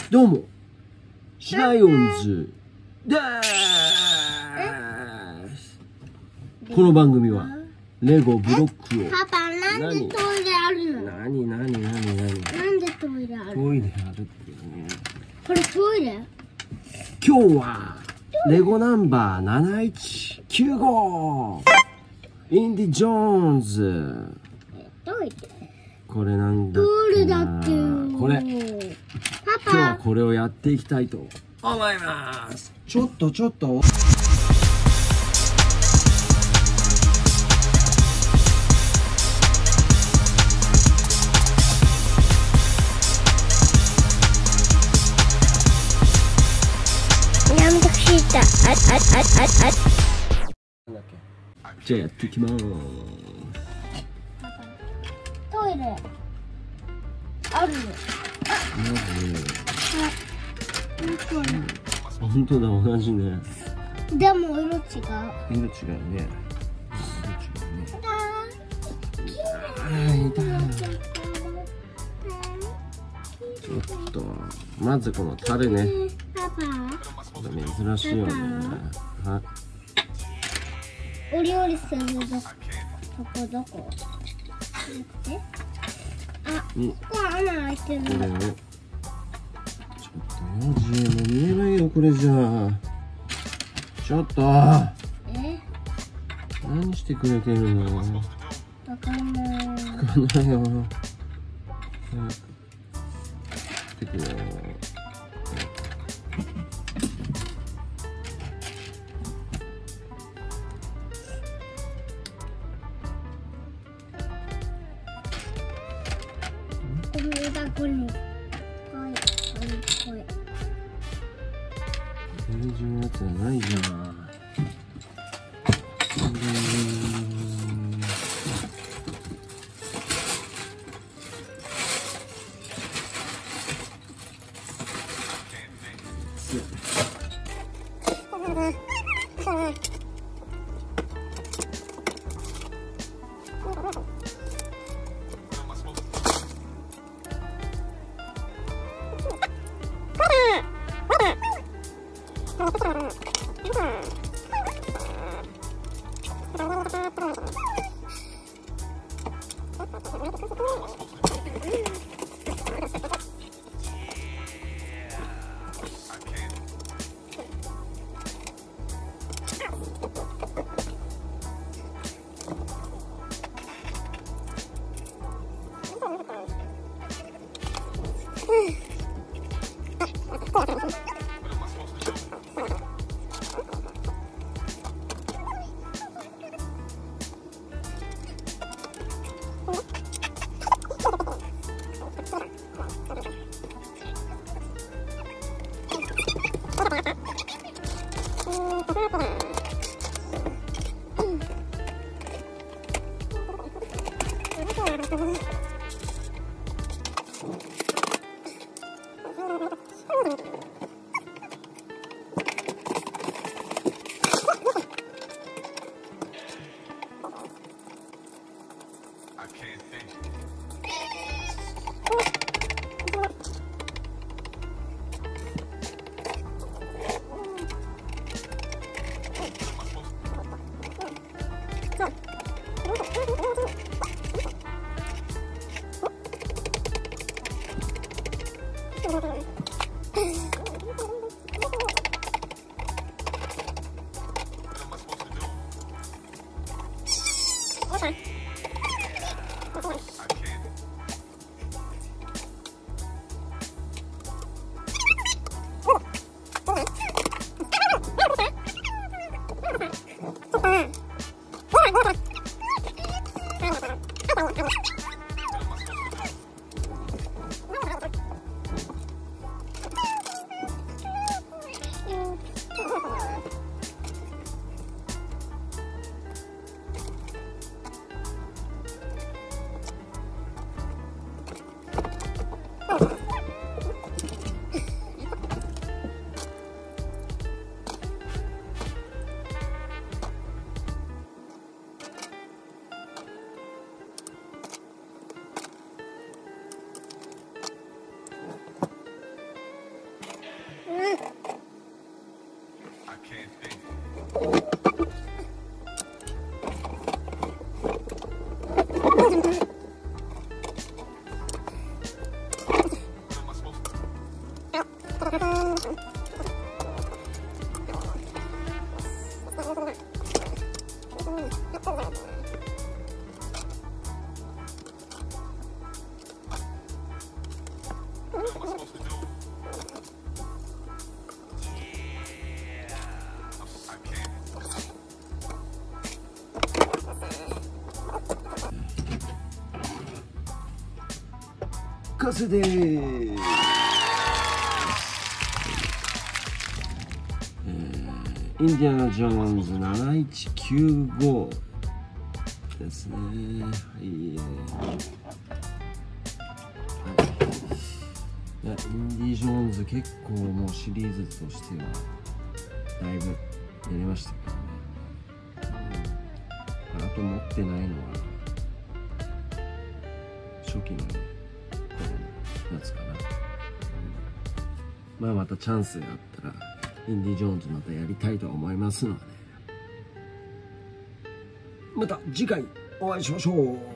どうもライオンズでーす。この番組はレゴブロックを。 パパ、なんでトイレあるの？ なになんでトイレある？ トイレあるってね。 これトイレ？ 今日はレゴナンバー7195インディ・ジョーンズ。 トイレ？ これなんだっプーけルだな。 ってよ。 これパ今日はパ、 これをやっていきたいと思います。ちょっとやめてほしいった。 じゃあやっていきます。 トイレあるよ。 まずトイレ。 本当だ、同じね。 でも色違う。 色違うね。痛い。ちょっとまずこのタレね。 パパ、 これ珍しいよね。はい。 お料理するどこ？あ、ここ穴開いてる。 これをちょっとマジもう見えないよこれじゃあ。ちょっと何してくれてるの？ わかんない。 わかんないよ。てくよ。 これだ、これ。 正常のやつじゃないじゃん。 完成でーす。インディアナ・ジョーンズ7195ですね。はい、インディ・ジョーンズ結構もうシリーズとしてはだいぶやりましたけどね。あと持ってないのは初期のやつかな。まあまたチャンスがあったらインディ・ジョーンズまたやりたいと思いますので、また次回お会いしましょう。